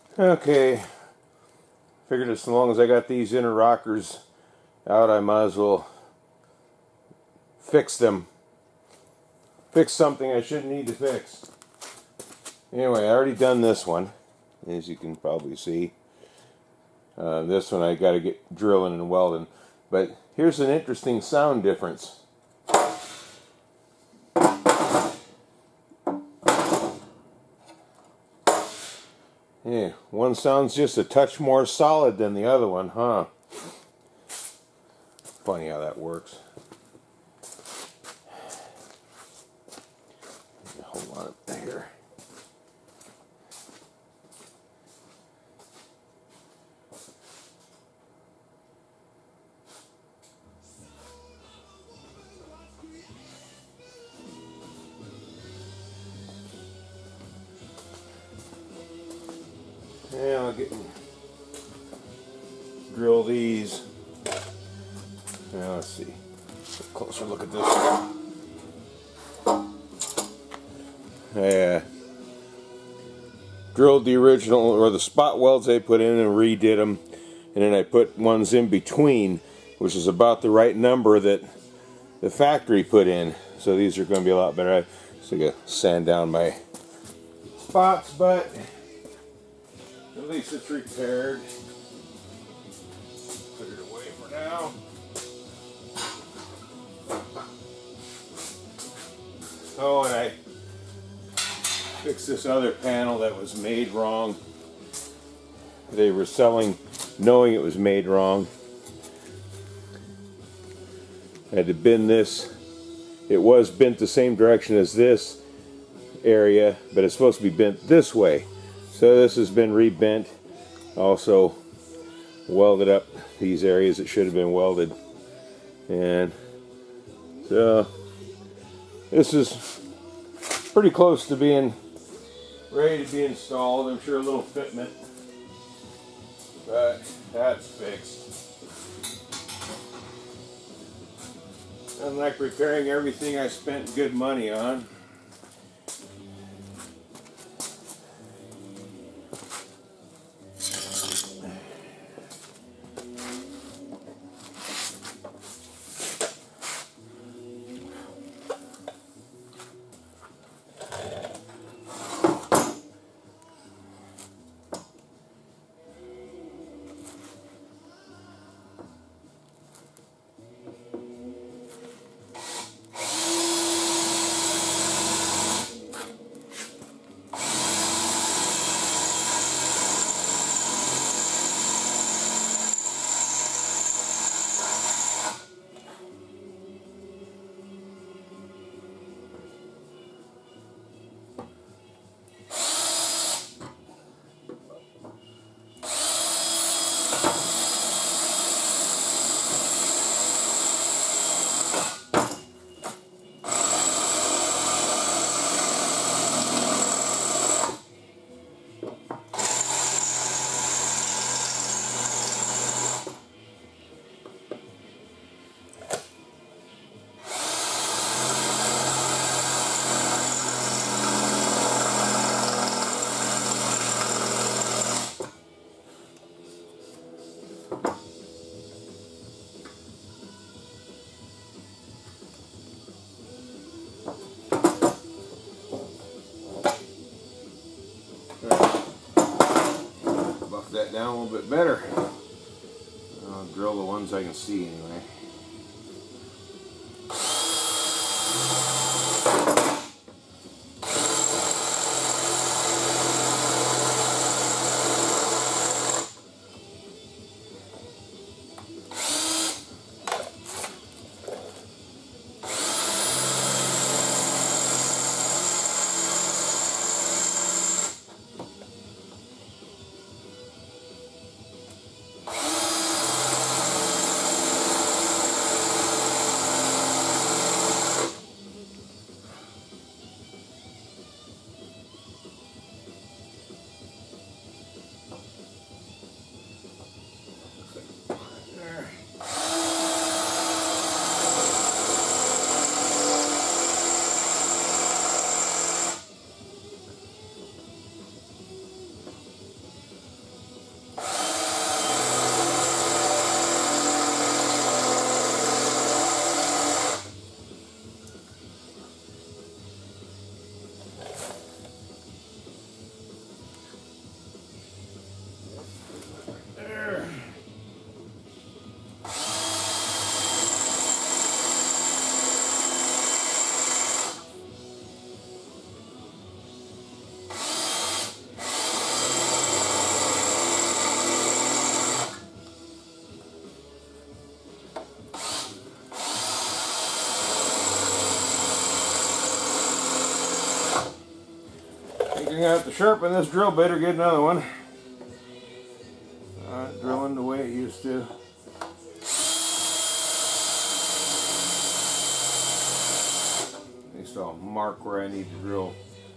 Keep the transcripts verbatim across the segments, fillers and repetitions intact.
Okay, figured as long as I got these inner rockers out, I might as well fix them. Fix something I shouldn't need to fix. Anyway, I already done this one, as you can probably see. Uh, this one I got to get drilling and welding. But here's an interesting sound difference. Yeah, one sounds just a touch more solid than the other one, huh? Funny how that works. Hold on here. Yeah, I'll get drill these. Now let's see. A closer look at this one. I uh, drilled the original or the spot welds I put in and redid them, and then I put ones in between, which is about the right number that the factory put in. So these are going to be a lot better. I just gotta sand down my spots, but at least it's repaired. Put it away for now. Oh, and I fixed this other panel that was made wrong. They were selling knowing it was made wrong. I had to bend this. It was bent the same direction as this area, but it's supposed to be bent this way. So this has been rebent. Also welded up these areas that should have been welded. And so this is pretty close to being ready to be installed. I'm sure a little fitment, but that's fixed. Unlike repairing everything I spent good money on. Buff that down a little bit better. I'll drill the ones I can see anyway. gonna have to sharpen this drill bit or get another one. Not drilling the way it used to. At least I'll mark where I need to drill.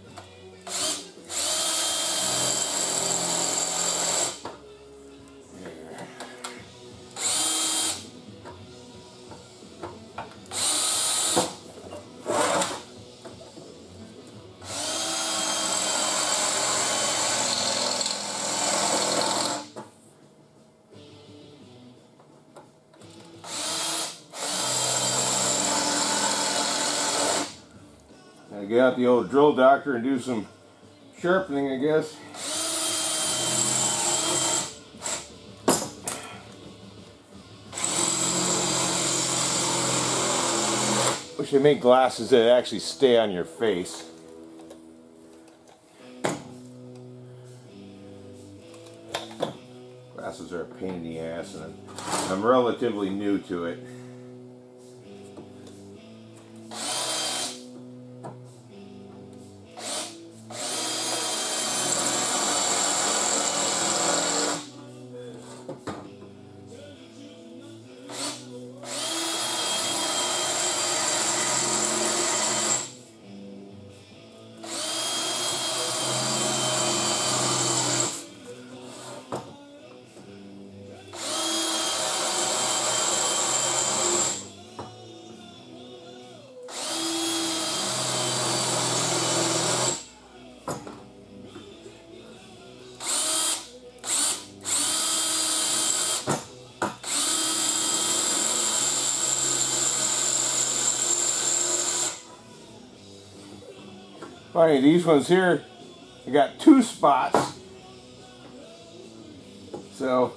Get out the old drill doctor and do some sharpening, I guess. Wish they made glasses that actually stay on your face. Glasses are a pain in the ass, and I'm, I'm relatively new to it. Funny, these ones here, I got two spots. So,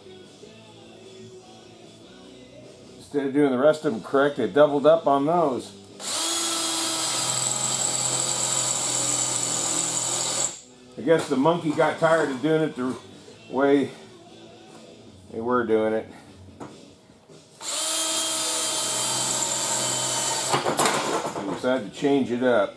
instead of doing the rest of them correct, I doubled up on those. I guess the monkey got tired of doing it the way they were doing it. I decided to change it up.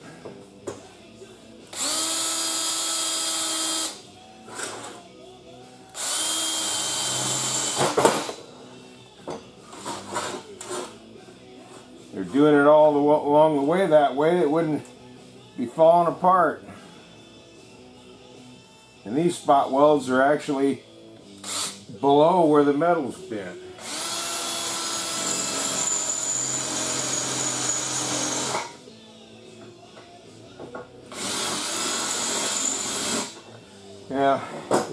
They're doing it all the, along the way that way, it wouldn't be falling apart. And these spot welds are actually below where the metal's bent. Yeah,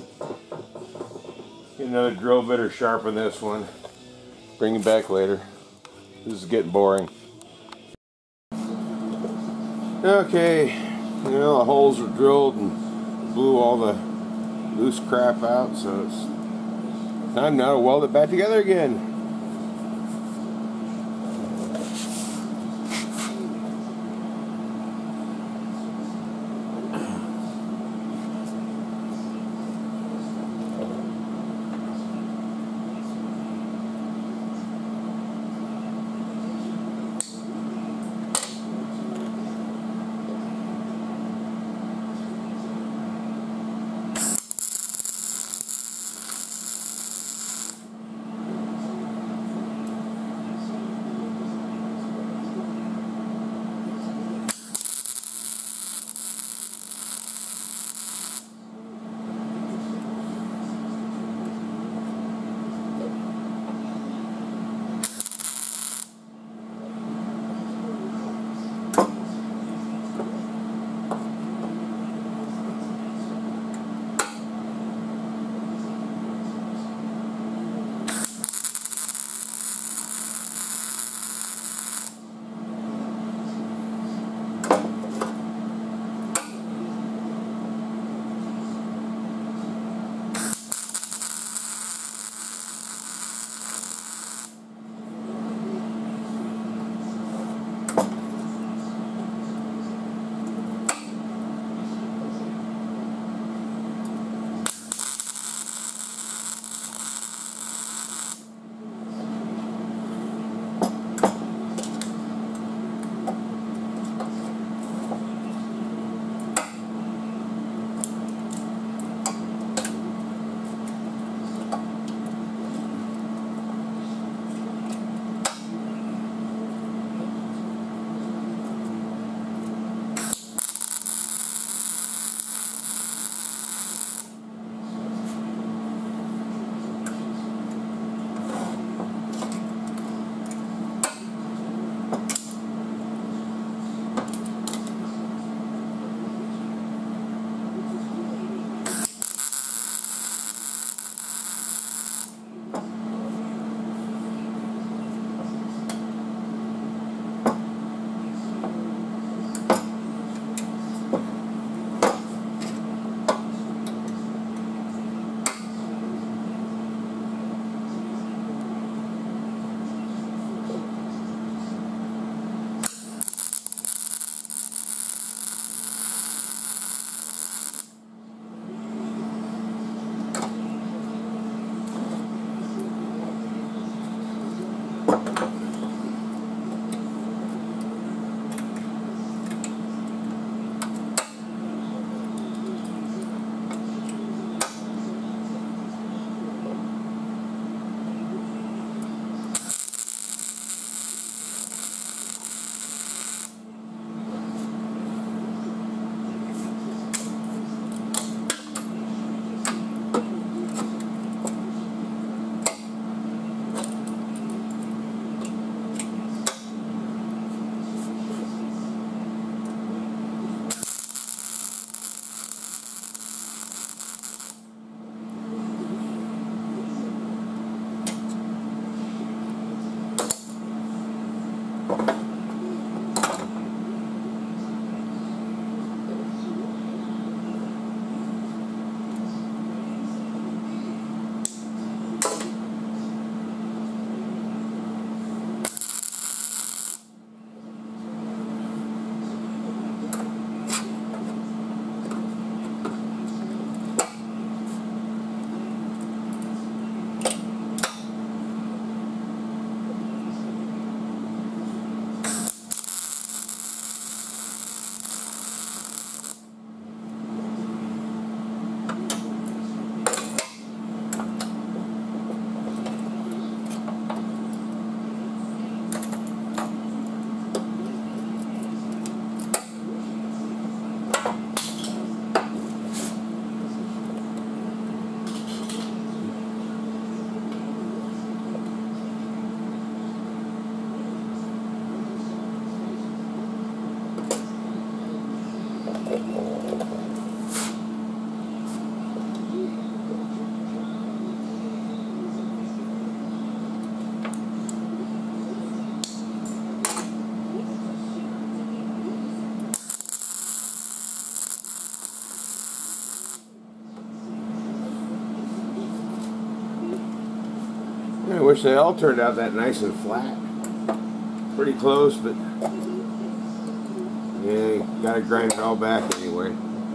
get another drill bit or sharpen this one. Bring it back later. This is getting boring. Okay, you know, the holes are drilled and blew all the loose crap out, so it's time now to weld it back together again. I wish they all turned out that nice and flat. Pretty close, but yeah, you gotta grind it all back anyway.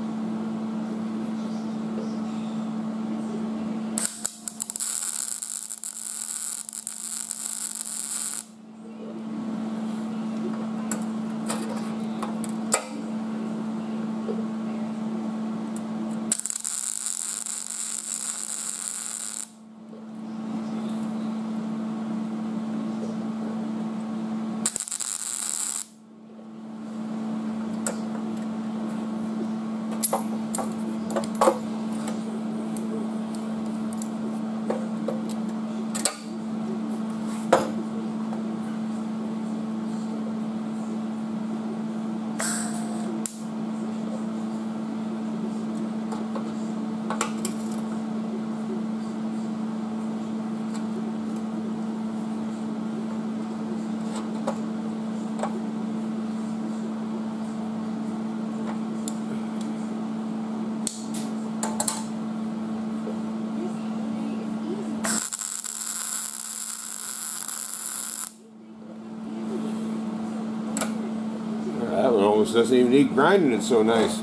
That one almost doesn't even need grinding, it's so nice.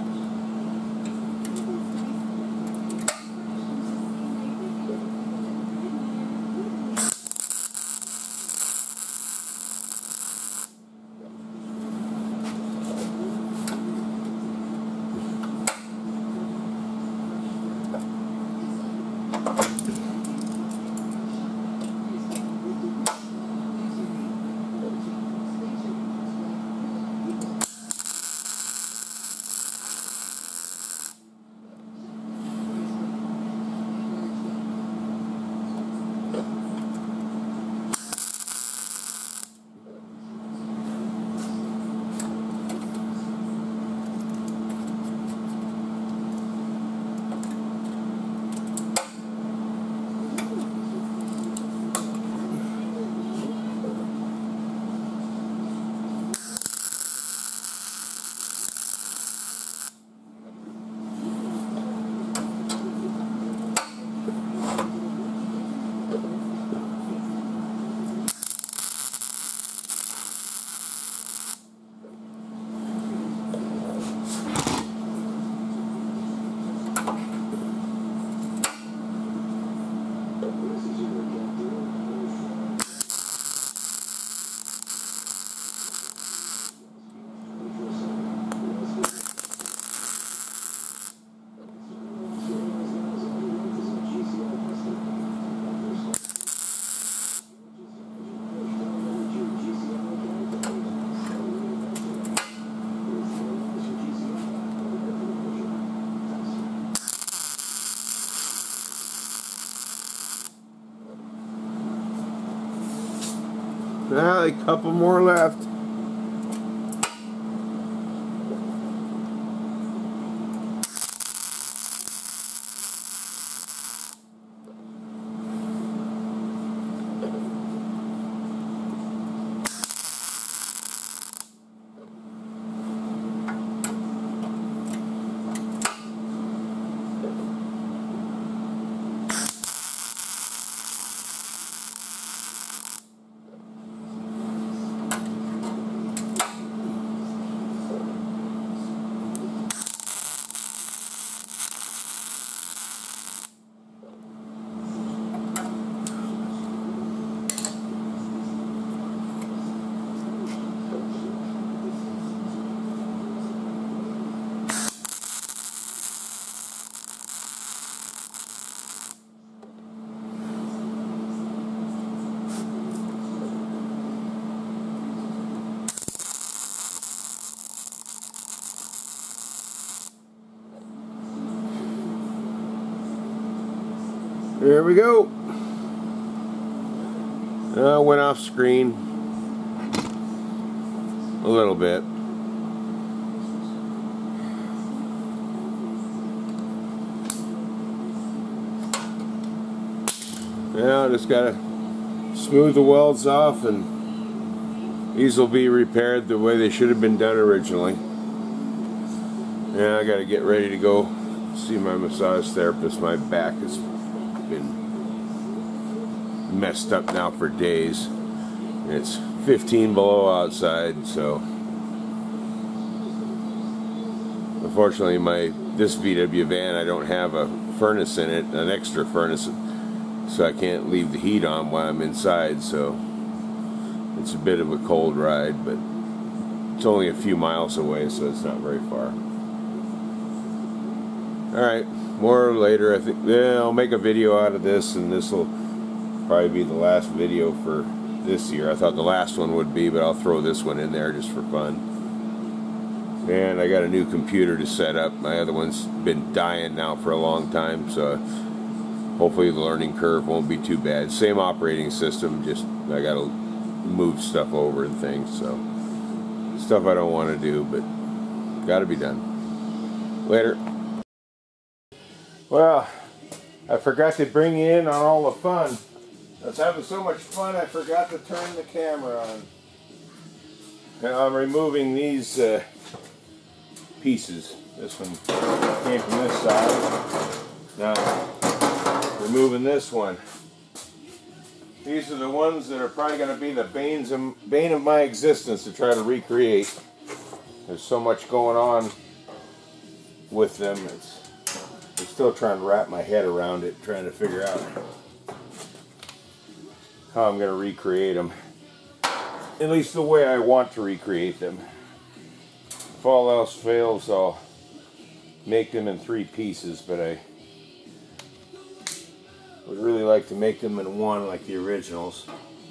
Now a couple more left. There we go. Uh, went off screen a little bit. Now just gotta smooth the welds off, and these will be repaired the way they should have been done originally. Yeah, I gotta get ready to go see my massage therapist. My back has been messed up now for days. It's fifteen below outside, so unfortunately my this V W van, I don't have a furnace in it, an extra furnace, so I can't leave the heat on while I'm inside, so it's a bit of a cold ride, but it's only a few miles away, so it's not very far. Alright, more later. I think yeah, I'll make a video out of this, and this will probably be the last video for this year. I thought the last one would be, but I'll throw this one in there just for fun. And I got a new computer to set up. My other one's been dying now for a long time, so hopefully the learning curve won't be too bad. Same operating system, just I gotta move stuff over and things, so stuff I don't want to do, but gotta be done. Later. Well, I forgot to bring you in on all the fun. I was having so much fun I forgot to turn the camera on. Now I'm removing these uh, pieces. This one came from this side. Now, removing this one. These are the ones that are probably going to be the banes of, bane of my existence to try to recreate. There's so much going on with them. It's, I'm still trying to wrap my head around it, trying to figure out how I'm going to recreate them. At least the way I want to recreate them. If all else fails, I'll make them in three pieces, but I would really like to make them in one like the originals.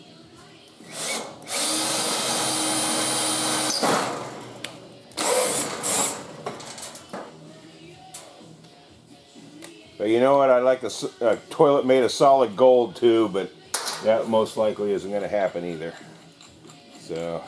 But you know what, I like a, a toilet made of solid gold too, but that most likely isn't going to happen either. So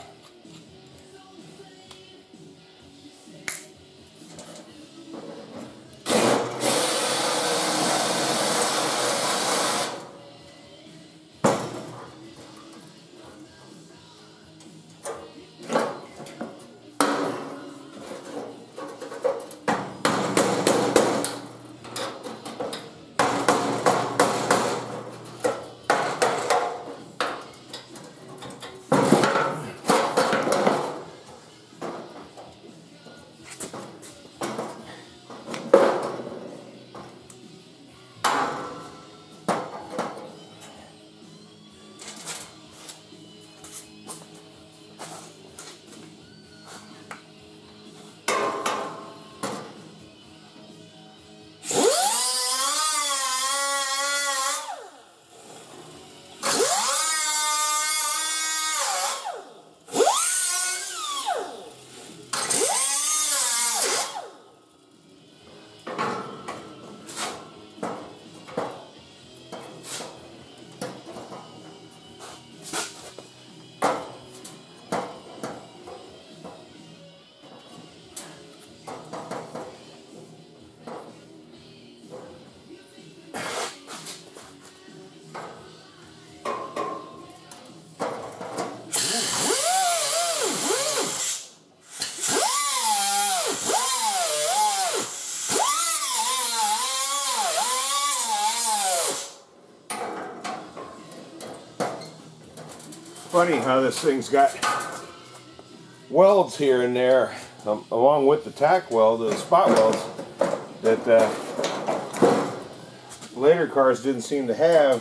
funny how this thing's got welds here and there, um, along with the tack weld, the spot welds, that uh, later cars didn't seem to have.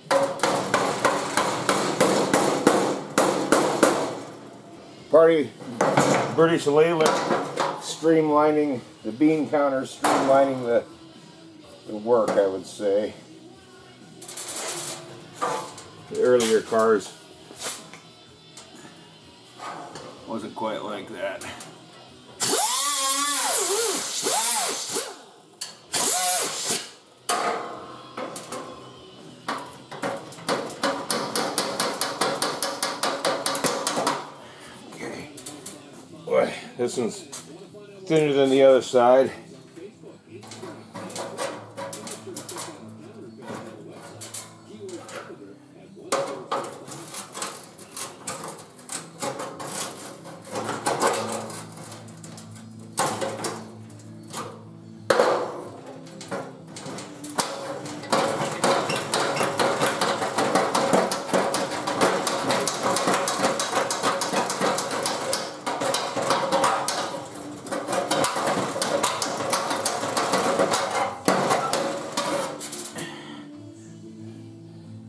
Party British Leyland streamlining the bean counters, streamlining the, the work, I would say. The earlier cars wasn't quite like that. Okay. Boy, this one's thinner than the other side.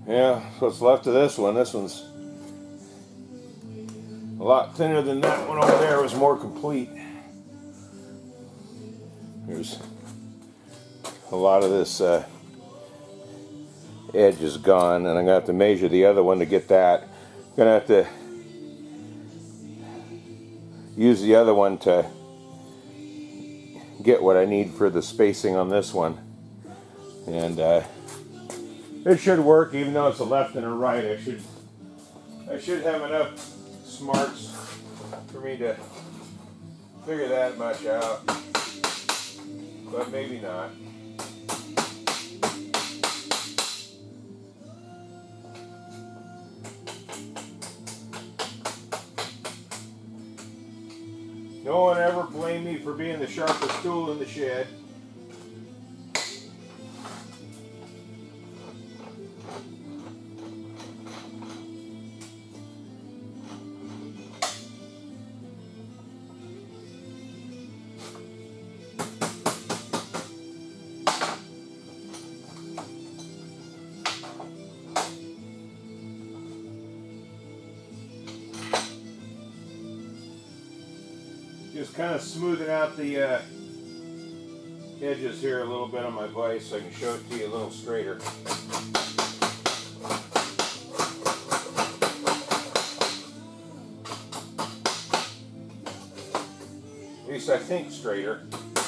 Yeah, so what's left of this one. This one's a lot thinner than that one over there. It was more complete. There's a lot of this uh, edge is gone, and I'm gonna have to measure the other one to get that. I'm gonna have to use the other one to get what I need for the spacing on this one, and uh, it should work. Even though it's a left and a right, I should I should have enough smarts for me to figure that much out, but maybe not. No one ever blamed me for being the sharpest tool in the shed. Just kind of smoothing out the uh, edges here a little bit on my vise so I can show it to you a little straighter. At least I think straighter.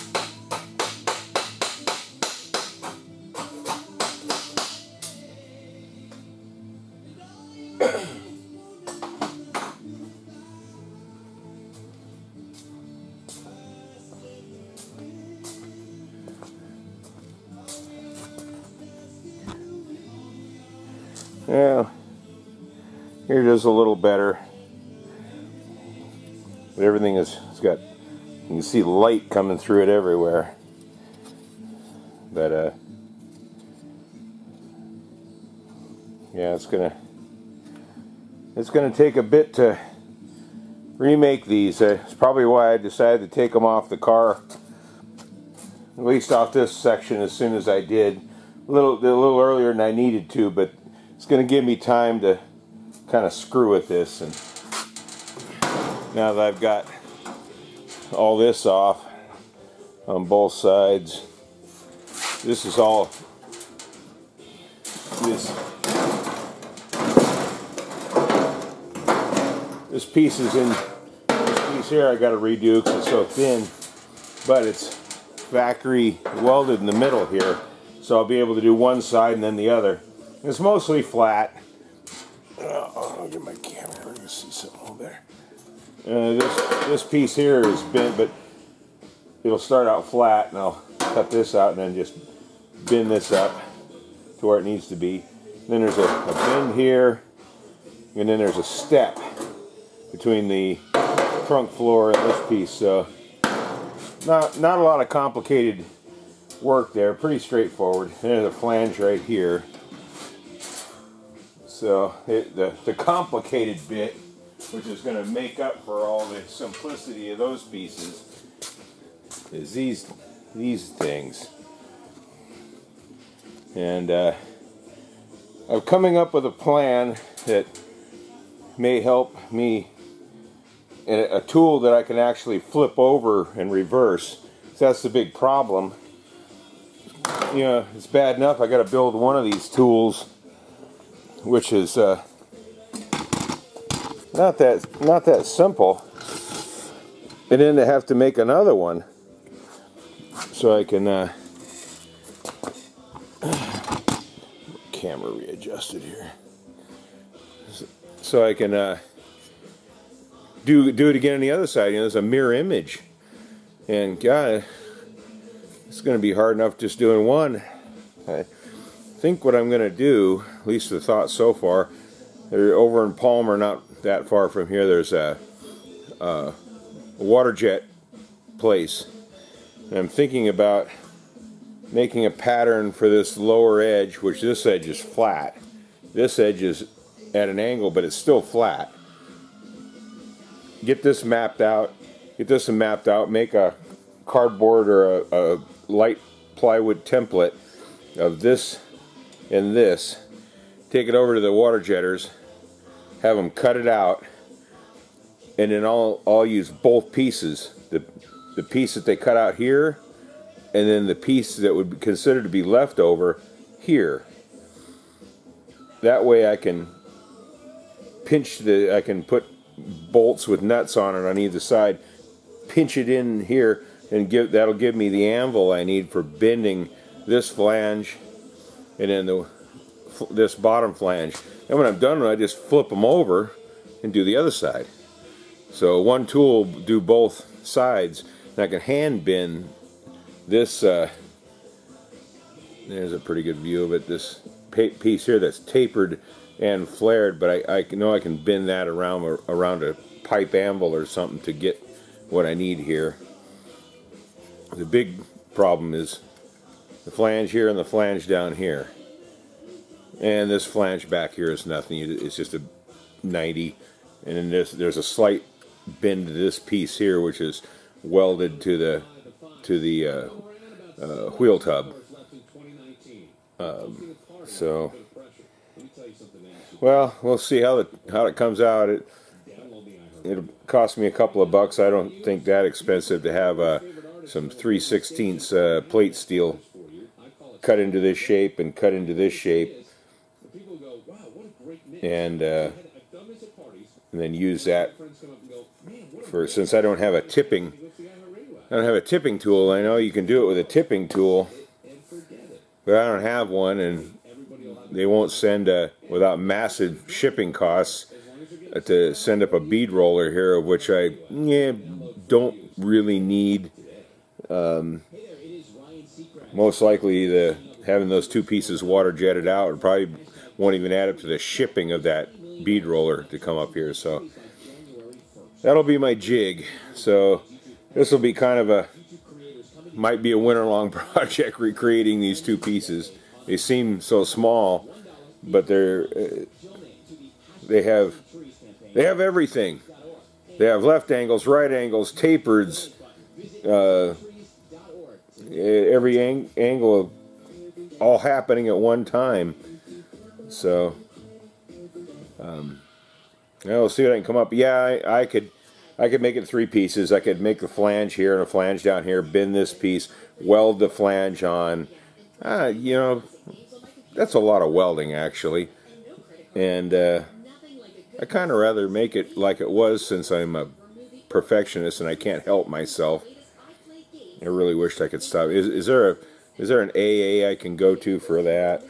Yeah, here it is a little better, but everything is, it's got, you can see light coming through it everywhere, but uh, yeah, it's gonna, it's gonna take a bit to remake these. Uh, it's probably why I decided to take them off the car, at least off this section, as soon as I did, a little, a little earlier than I needed to, but it's going to give me time to kind of screw with this. And now that I've got all this off on both sides, this is all this this piece is in this piece here I got to redo because it's so thin, but it's factory welded in the middle here, so I'll be able to do one side and then the other. It's mostly flat. Oh, I'll get my camera here. You can see something over there. Uh, this this piece here is bent, but it'll start out flat, and I'll cut this out and then just bend this up to where it needs to be. Then there's a, a bend here, and then there's a step between the trunk floor and this piece. So not not a lot of complicated work there. Pretty straightforward. And there's a flange right here. So it, the, the complicated bit, which is going to make up for all the simplicity of those pieces, is these these things. And uh, I'm coming up with a plan that may help me, a, a tool that I can actually flip over and reverse. So that's the big problem. You know, it's bad enough I got to build one of these tools, which is uh, not that not that simple, and then to have to make another one so I can uh, camera readjusted here, so I can uh, do do it again on the other side. You know, there's a mirror image, and God, it's going to be hard enough just doing one. I think what I'm going to do, at least the thought so far, they're over in Palmer, not that far from here, there's a, a, a water jet place, and I'm thinking about making a pattern for this lower edge, which this edge is flat. This edge is at an angle, but it's still flat. Get this mapped out, get this mapped out, make a cardboard or a, a light plywood template of this and this, take it over to the water jetters, have them cut it out, and then I'll, I'll use both pieces. The, the piece that they cut out here, and then the piece that would be considered to be leftover here. That way I can pinch the, I can put bolts with nuts on it on either side, pinch it in here, and give, that'll give me the anvil I need for bending this flange and then the, this bottom flange. And when I'm done, I just flip them over and do the other side. So one tool will do both sides, and I can hand bend this. Uh, there's a pretty good view of it. This piece here that's tapered and flared, but I, I know I can bend that around around a pipe anvil or something to get what I need here. The big problem is the flange here and the flange down here, and this flange back here is nothing. It's just a ninety, and then there's there's a slight bend to this piece here, which is welded to the to the uh, uh, wheel tub. Um, so, well, we'll see how it how it comes out. It it'll cost me a couple of bucks. I don't think that expensive to have uh, some three sixteenths uh, plate steel cut into this shape and cut into this shape, and uh, and then use that for, since I don't have a tipping I don't have a tipping tool. I know you can do it with a tipping tool, but I don't have one, and they won't send a, without massive shipping costs, uh, to send up a bead roller here, of which I yeah, don't really need. Um, most likely the having those two pieces water jetted out probably won't even add up to the shipping of that bead roller to come up here. So that'll be my jig. So this will be kind of a, might be a winter-long project recreating these two pieces. They seem so small, but they're uh, they have they have everything. They have left angles, right angles, tapereds, uh, every ang angle all happening at one time. So um, we'll see what I can come up. Yeah, I, I could I could make it three pieces. I could make the flange here and a flange down here, bend this piece, weld the flange on. Uh, you know, that's a lot of welding actually, and uh, I kind of rather make it like it was, since I'm a perfectionist and I can't help myself. I really wished I could stop. Is, is there a is there an A A I can go to for that?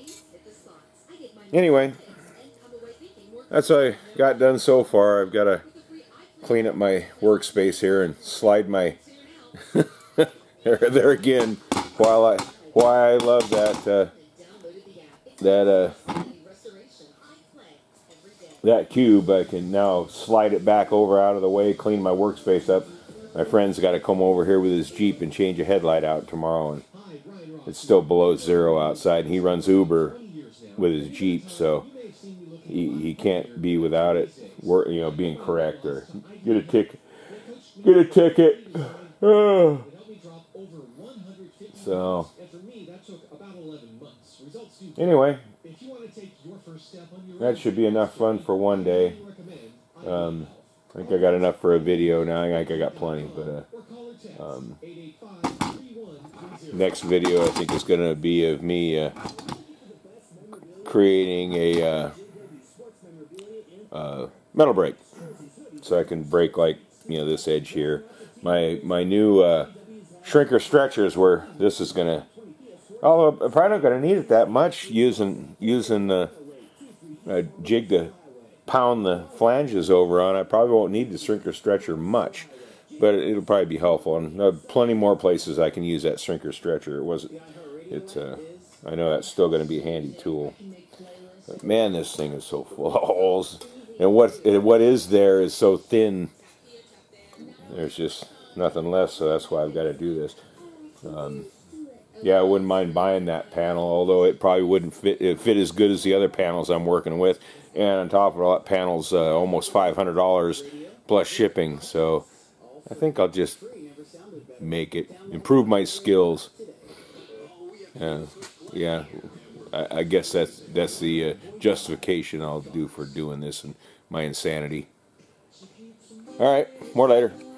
Anyway, that's what I got done so far. I've got to clean up my workspace here and slide my there, there again. While I why I love that uh, that uh, that cube, I can now slide it back over out of the way, clean my workspace up. My friend's got to come over here with his Jeep and change a headlight out tomorrow, and it's still below zero outside. And he runs Uber with his Jeep, so he he can't be without it, work, you know, being correct or get a ticket. Get a ticket. Oh. So anyway, that should be enough fun for one day. Um, I think I got enough for a video now. I think I got plenty, but uh, um, next video I think is going to be of me uh, creating a uh, uh, metal brake, so I can break like, you know, this edge here. My my new uh, shrinker stretchers, where this is going to. Oh, I'm probably not going to need it that much using using the uh, jig to pound the flanges over on. I probably won't need the shrinker stretcher much, but it'll probably be helpful. And there are plenty more places I can use that shrinker stretcher. It wasn't. It's. Uh, I know that's still going to be a handy tool. But man, this thing is so full of holes, and what what is there is so thin. There's just nothing left, so that's why I've got to do this. Um, Yeah, I wouldn't mind buying that panel, although it probably wouldn't fit, it fit as good as the other panels I'm working with. And on top of all that, panel's uh, almost five hundred dollars plus shipping. So I think I'll just make it, improve my skills. And yeah, I, I guess that's that's the uh, justification I'll do for doing this and my insanity. All right, more later.